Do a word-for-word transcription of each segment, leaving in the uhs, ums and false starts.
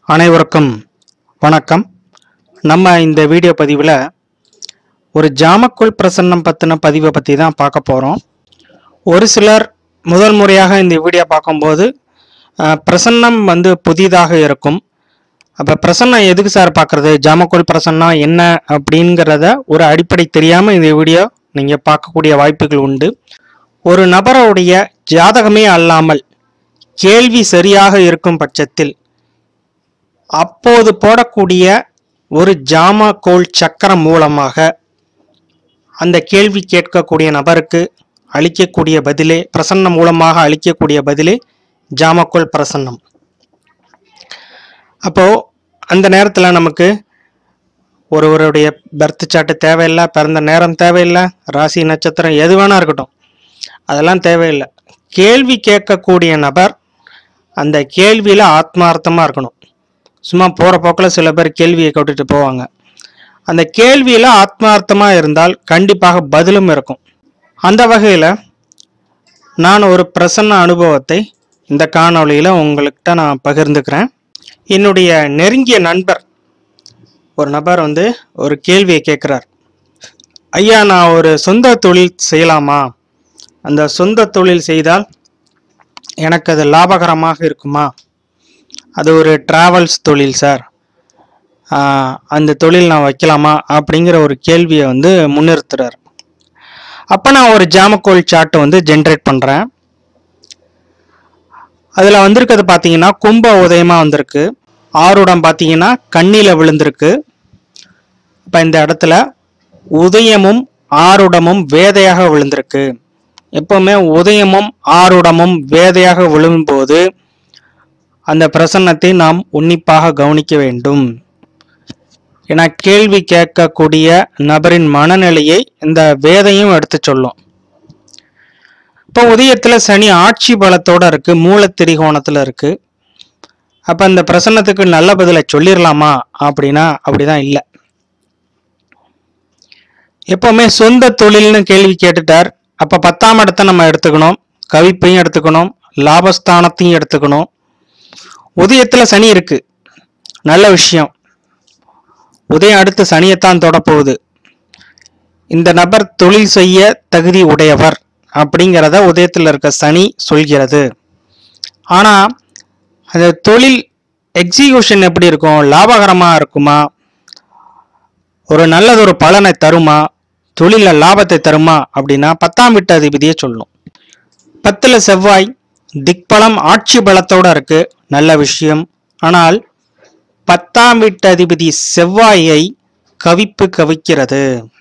அனைவருக்கும் வணக்கம். நம்ம இந்த வீடியோ பதிவில் ஒரு ஜாமக்கோல் பிரசன்னம் பற்றின பதிவை பற்றி தான் பார்க்க போகிறோம். ஒரு சிலர் முதல் முறையாக இந்த வீடியோ பார்க்கும்போது பிரசன்னம் வந்து புதிதாக இருக்கும். அப்போ பிரசன்னம் எதுக்கு சார் பார்க்குறது, ஜாமக்கோல் பிரசன்னம் என்ன அப்படிங்கிறத ஒரு அடிப்படை தெரியாமல் இந்த வீடியோ நீங்கள் பார்க்கக்கூடிய வாய்ப்புகள் உண்டு. ஒரு நபருடைய ஜாதகமே அல்லாமல் கேள்வி சரியாக இருக்கும் பட்சத்தில் அப்போது போடக்கூடிய ஒரு ஜாமக்கோல் சக்கரம் மூலமாக அந்த கேள்வி கேட்கக்கூடிய நபருக்கு அளிக்கக்கூடிய பதிலே, பிரசன்னம் மூலமாக அளிக்கக்கூடிய பதிலே ஜாமக்கோல் பிரசன்னம். அப்போ அந்த நேரத்தில் நமக்கு ஒருவருடைய பர்த் சார்ட்டு தேவையில்லை, பிறந்த நேரம் தேவையில்லை, ராசி நட்சத்திரம் எது வேணா இருக்கட்டும், அதெல்லாம் தேவையில்லை. கேள்வி கேட்கக்கூடிய நபர் அந்த கேள்வியில் ஆத்மார்த்தமாக இருக்கணும். சும்மா போகிற போக்கில் சில பேர் கேள்வியை கேட்டுட்டு போவாங்க. அந்த கேள்வியில் ஆத்மார்த்தமாக இருந்தால் கண்டிப்பாக பதிலும் இருக்கும். அந்த வகையில் நான் ஒரு பிரசன்ன அனுபவத்தை இந்த காணொளியில் உங்கள்கிட்ட நான் பகிர்ந்துக்கிறேன். என்னுடைய நெருங்கிய நண்பர் ஒரு நபர் வந்து ஒரு கேள்வியை கேட்குறார். ஐயா, நான் ஒரு சொந்த தொழில் செய்யலாமா? அந்த சொந்த தொழில் செய்தால் எனக்கு அது லாபகரமாக இருக்குமா? அது ஒரு டிராவல்ஸ் தொழில் சார், அந்த தொழில் நான் வைக்கலாமா அப்படிங்கிற ஒரு கேள்வியை வந்து முன்னிறுத்துறார். அப்போ நான் ஒரு ஜாமக்கோல் சார்ட்டை வந்து ஜென்ரேட் பண்ணுறேன். அதில் வந்திருக்கிறது பார்த்தீங்கன்னா கும்ப உதயமாக வந்திருக்கு. ஆறுடம் பார்த்தீங்கன்னா கண்ணியில் விழுந்திருக்கு. இப்போ இந்த இடத்துல உதயமும் ஆறுடமும் வேதையாக விழுந்திருக்கு. எப்பவுமே உதயமும் ஆறுடமும் வேதையாக விழும்போது அந்த பிரசன்னத்தை நாம் உன்னிப்பாக கவனிக்க வேண்டும். ஏன்னா கேள்வி கேட்கக்கூடிய நபரின் மனநிலையை இந்த வேதையும் எடுத்து சொல்லும். இப்போ உதயத்துல சனி ஆட்சி பலத்தோட இருக்கு, மூல திரிகோணத்துல இருக்கு. அப்ப இந்த பிரசன்னத்துக்கு நல்ல பதிலை சொல்லிடலாமா அப்படின்னா அப்படிதான் இல்லை. எப்பவுமே சொந்த தொழில்னு கேள்வி கேட்டுட்டார். அப்ப பத்தாம் இடத்தை நம்ம எடுத்துக்கணும், கவிப்பையும் எடுத்துக்கணும், லாபஸ்தானத்தையும் எடுத்துக்கணும். உதயத்துல சனி இருக்கு, நல்ல விஷயம். உதயம் அடுத்து சனியைத்தான் தொடப்போகுது. இந்த நபர் தொழில் செய்ய தகுதி உடையவர் அப்படிங்கிறத உதயத்தில் இருக்க சனி சொல்கிறது. ஆனா அந்த தொழில் எக்ஸிகியூஷன் எப்படி இருக்கும், லாபகரமா இருக்குமா, ஒரு நல்லதொரு பலனை தருமா, தொழில லாபத்தை தருமா அப்படின்னா பத்தாம் வீட்டு அதிபதியை சொல்லணும். பத்துல செவ்வாய் திக்பலம் ஆட்சி பலத்தோட இருக்கு, நல்ல விஷயம். ஆனால் பத்தாம் வீட்டு அதிபதி செவ்வாயை கவிப்பு கவிக்கிறது.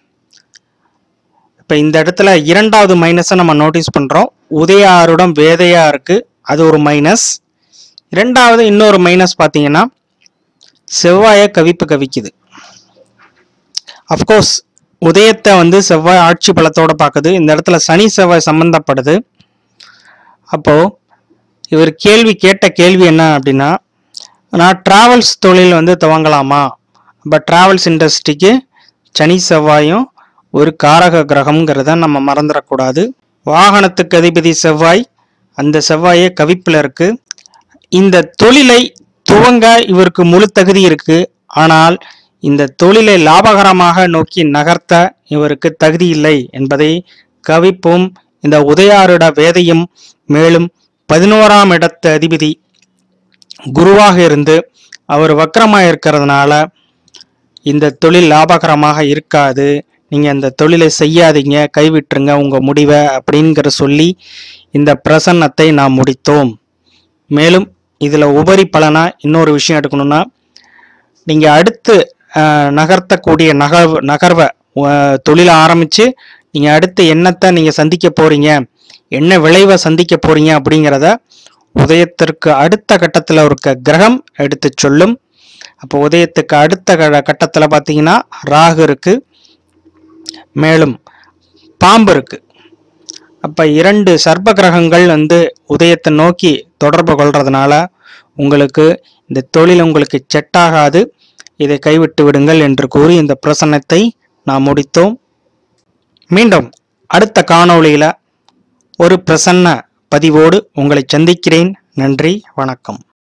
இப்ப இந்த இடத்துல இரண்டாவது மைனஸை நம்ம நோட்டீஸ் பண்றோம். உதயாருடம் வேதையா இருக்கு, அது ஒரு மைனஸ். இரண்டாவது இன்னொரு மைனஸ் பார்த்தீங்கன்னா செவ்வாயை கவிப்பு கவிக்குது. அப்கோர்ஸ் உதயத்தை வந்து செவ்வாய் ஆட்சி பலத்தோட பார்க்குது. இந்த இடத்துல சனி செவ்வாய் சம்பந்தப்படுது. அப்போ இவர் கேள்வி கேட்ட கேள்வி என்ன அப்படின்னா, நான் டிராவல்ஸ் தொழில் வந்து துவங்கலாமா? அப்போ டிராவல்ஸ் இண்டஸ்ட்ரிக்கு சனி செவ்வாயும் ஒரு காரக கிரகம்ங்கிறத நம்ம மறந்துடக்கூடாது. வாகனத்துக்கு அதிபதி செவ்வாய், அந்த செவ்வாயே கவிப்பில் இருக்கு. இந்த தொழிலை துவங்க இவருக்கு முழு தகுதி இருக்கு. ஆனால் இந்த தொழிலை லாபகரமாக நோக்கி நகர்த்த இவருக்கு தகுதி இல்லை என்பதை கவிப்பும் இந்த உதயாருட வேதையும், மேலும் பதினோராம் இடத்து அதிபதி குருவாக இருந்து அவர் வக்கரமாக இருக்கிறதுனால இந்த தொழில் லாபகரமாக இருக்காது, நீங்க இந்த தொழிலை செய்யாதீங்க, கைவிட்டுருங்க உங்க முடிவை அப்படிங்கிற சொல்லி இந்த பிரசன்னத்தை நாம் முடித்தோம். மேலும் இதுல உபரி பலனா இன்னொரு விஷயம் எடுக்கணும்னா, நீங்க அடுத்து நகர்த்தக்கூடிய நகர்வு நகர்வை தொழிலை ஆரம்பிச்சு நீங்க அடுத்து என்னத்தை நீங்க சந்திக்க போறீங்க, என்ன விளைவை சந்திக்க போறீங்க அப்படிங்கிறத உதயத்திற்கு அடுத்த கட்டத்தில் இருக்க கிரகம் எடுத்து சொல்லும். அப்போ உதயத்துக்கு அடுத்த கட்டத்தில் பார்த்தீங்கன்னா ராகு இருக்கு, மேலும் பாம்பு இருக்கு. அப்ப இரண்டு சர்ப்ப கிரகங்கள் வந்து உதயத்தை நோக்கி தொடர்பு கொள்றதுனால உங்களுக்கு இந்த தொழில் உங்களுக்கு செட் ஆகாது, இதை கைவிட்டு விடுங்கள் என்று கூறி இந்த பிரசன்னத்தை நாம் முடித்தோம். மீண்டும் அடுத்த காணொளியில ஒரு பிரசன்ன பதிவோடு உங்களை சந்திக்கிறேன். நன்றி, வணக்கம்.